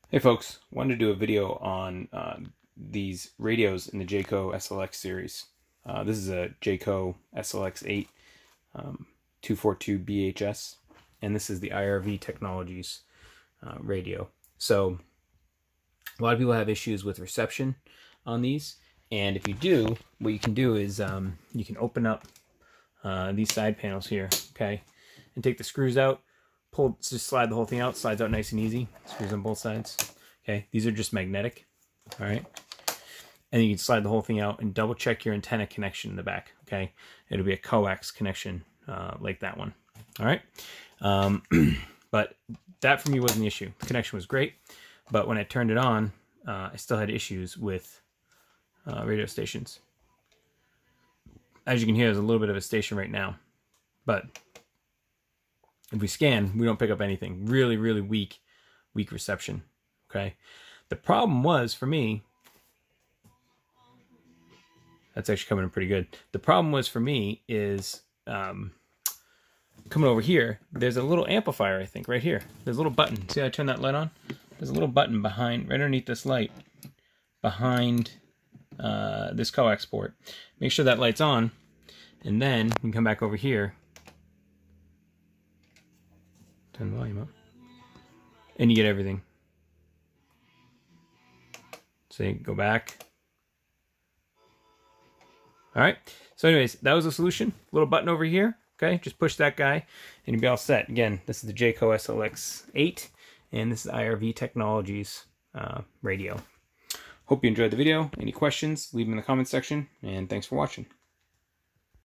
Hey folks, wanted to do a video on these radios in the Jayco SLX series. This is a Jayco SLX8 242 BHS, and this is the IRV Technologies radio. So a lot of people have issues with reception on these, and if you do, what you can do is you can open up these side panels here, okay, and take the screws out. Just slide the whole thing out, slides out nice and easy. Screws on both sides. Okay, these are just magnetic, all right? And you can slide the whole thing out and double check your antenna connection in the back, okay? It'll be a coax connection like that one, all right? But that for me wasn't the issue. The connection was great, but when I turned it on, I still had issues with radio stations. As you can hear, there's a little bit of a station right now, but if we scan, we don't pick up anything. Really, really weak reception, okay? The problem was, for me, that's actually coming in pretty good. The problem was, for me, is coming over here, there's a little amplifier, I think, right here. There's a little button. See how I turn that light on? There's a little button behind, right underneath this light, behind this coax port. Make sure that light's on, and then you can come back over here, turn the volume up, and you get everything. So you go back. All right, so anyways, that was the solution. Little button over here, okay? Just push that guy and you'll be all set. Again, this is the Jayco SLX8, and this is IRV Technologies radio. Hope you enjoyed the video. Any questions, leave them in the comment section, and thanks for watching.